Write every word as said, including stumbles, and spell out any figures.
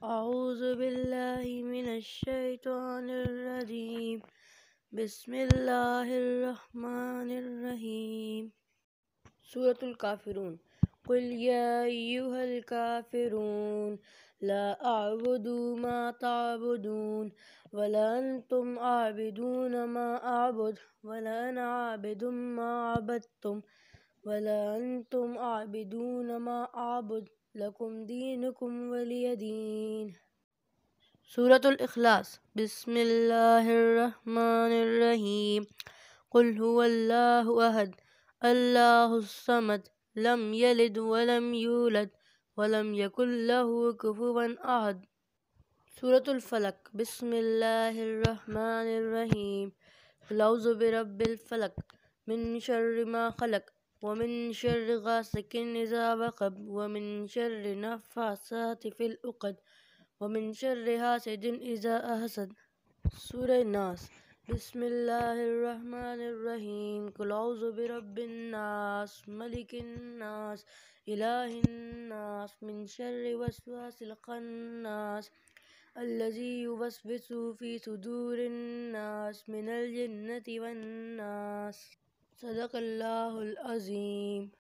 أعوذ بالله من الشيطان الرجيم بسم الله الرحمن الرحيم سورة الكافرون قل يا أيها الكافرون لا أعبد ما تعبدون ولا أنتم عابدون ما أعبد ولا أنا عابد ما عبدتم ولا أنتم عابدون ما أعبد لكم دينكم ولي دين. سورة الإخلاص بسم الله الرحمن الرحيم قل هو الله أحد الله الصمد لم يلد ولم يولد ولم يكن له كفوا أحد. سورة الفلق بسم الله الرحمن الرحيم قل أعوذ برب الفلق من شر ما خلق ومن شر غاسق إذا وقب ومن شر النفاثات في العقد ومن شر حاسد إذا حسد. سورة الناس بسم الله الرحمن الرحيم قل أعوذ برب الناس ملك الناس إله الناس من شر وسواس الخناس الذي يوسوس في صدور الناس من الجنة والناس. صدق الله العظيم.